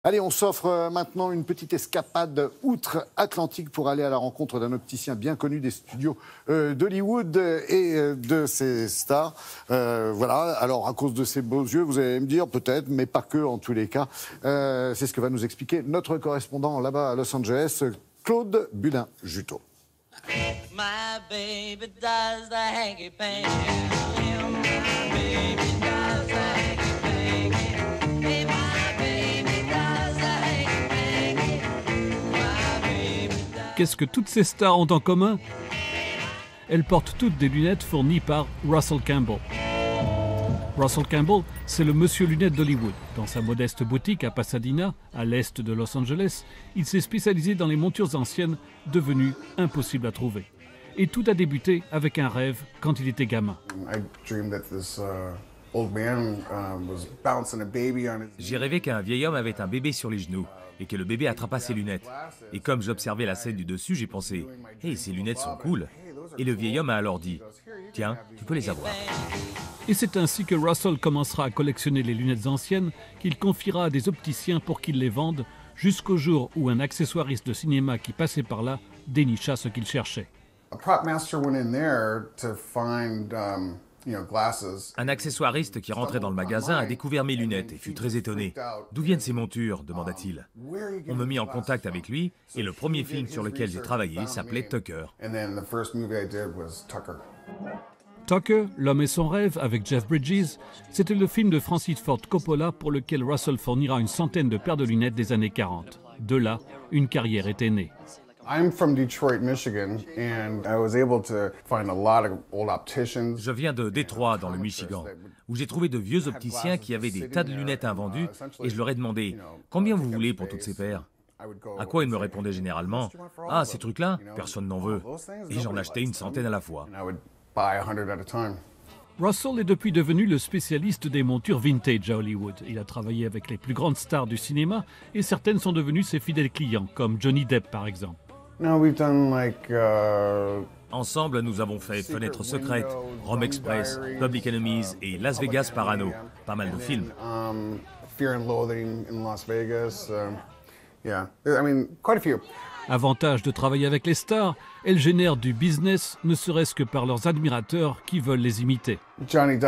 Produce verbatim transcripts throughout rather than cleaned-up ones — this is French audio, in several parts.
Allez, on s'offre maintenant une petite escapade outre-Atlantique pour aller à la rencontre d'un opticien bien connu des studios euh, d'Hollywood et euh, de ses stars. Euh, voilà, alors à cause de ses beaux yeux, vous allez me dire peut-être, mais pas que en tous les cas. Euh, c'est ce que va nous expliquer notre correspondant là-bas à Los Angeles, Claude Bulin-Juteau. My baby does the hanky-panky. Yeah, my baby does the hanky-panky. Hey, my baby does the hanky-panky. My baby does... Qu'est-ce que toutes ces stars ont en commun? Elles portent toutes des lunettes fournies par Russell Campbell. Russell Campbell, c'est le monsieur lunettes d'Hollywood. Dans sa modeste boutique à Pasadena, à l'est de Los Angeles, il s'est spécialisé dans les montures anciennes devenues impossibles à trouver. Et tout a débuté avec un rêve quand il était gamin. J'ai rêvé qu'un vieil homme avait un bébé sur les genoux et que le bébé attrapa ses lunettes. Et comme j'observais la scène du dessus, j'ai pensé « Hey, ces lunettes sont cool !» Et le vieil homme a alors dit « Tiens, tu peux les avoir. » Et c'est ainsi que Russell commencera à collectionner les lunettes anciennes qu'il confiera à des opticiens pour qu'ils les vendent jusqu'au jour où un accessoiriste de cinéma qui passait par là dénicha ce qu'il cherchait. Un accessoiriste qui rentrait dans le magasin a découvert mes lunettes et fut très étonné. « D'où viennent ces montures ?» demanda-t-il. On me mit en contact avec lui et le premier film sur lequel j'ai travaillé s'appelait Tucker. Tucker, l'homme et son rêve, avec Jeff Bridges, c'était le film de Francis Ford Coppola pour lequel Russell fournira une centaine de paires de lunettes des années quarante. De là, une carrière était née. Je viens de Détroit, dans le Michigan, où j'ai trouvé de vieux opticiens qui avaient des tas de lunettes invendues et je leur ai demandé « Combien vous voulez pour toutes ces paires ?» À quoi ils me répondaient généralement « Ah, ces trucs-là, personne n'en veut. » Et j'en achetais une centaine à la fois. Russell est depuis devenu le spécialiste des montures vintage à Hollywood. Il a travaillé avec les plus grandes stars du cinéma et certaines sont devenues ses fidèles clients, comme Johnny Depp par exemple. Ensemble, nous avons fait Fenêtre secrète, Rome Express, Public Enemies et Las Vegas Parano. Pas mal de films. Avantage de travailler avec les stars, elles génèrent du business, ne serait-ce que par leurs admirateurs qui veulent les imiter. Johnny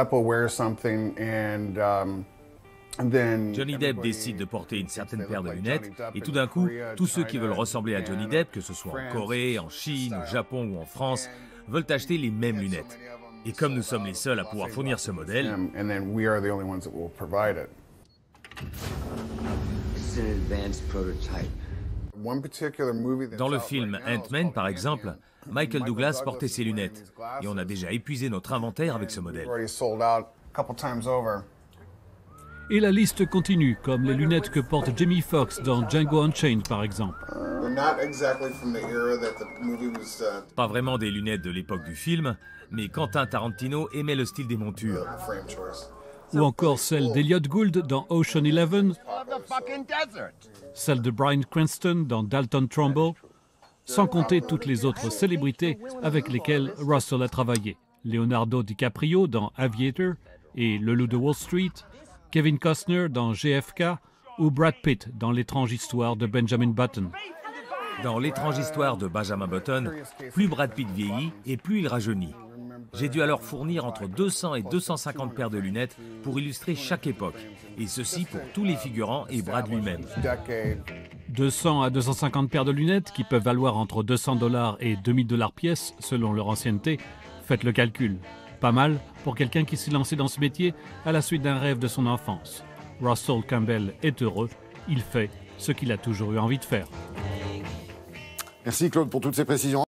Depp décide de porter une certaine paire de lunettes et tout d'un coup, tous ceux qui veulent ressembler à Johnny Depp, que ce soit en Corée, en Chine, au Japon ou en France, veulent acheter les mêmes lunettes. Et comme nous sommes les seuls à pouvoir fournir ce modèle, dans le film Ant-Man, par exemple, Michael Douglas portait ses lunettes et on a déjà épuisé notre inventaire avec ce modèle. Et la liste continue, comme les lunettes que porte Jamie Foxx dans Django Unchained, par exemple. Pas vraiment des lunettes de l'époque du film, mais Quentin Tarantino aimait le style des montures. Ou encore celle d'Elliot Gould dans Ocean Eleven, celle de Bryan Cranston dans Dalton Trumbo, sans compter toutes les autres célébrités avec lesquelles Russell a travaillé. Leonardo DiCaprio dans Aviator et Le Loup de Wall Street, Kevin Costner dans J F K ou Brad Pitt dans L'étrange histoire de Benjamin Button. Dans L'étrange histoire de Benjamin Button, plus Brad Pitt vieillit et plus il rajeunit. J'ai dû alors fournir entre deux cents et deux cent cinquante paires de lunettes pour illustrer chaque époque, et ceci pour tous les figurants et Brad lui-même. deux cents à deux cent cinquante paires de lunettes qui peuvent valoir entre deux cents dollars et deux mille dollars pièce selon leur ancienneté, faites le calcul. Pas mal pour quelqu'un qui s'est lancé dans ce métier à la suite d'un rêve de son enfance. Russell Campbell est heureux, il fait ce qu'il a toujours eu envie de faire. Merci Claude pour toutes ces précisions.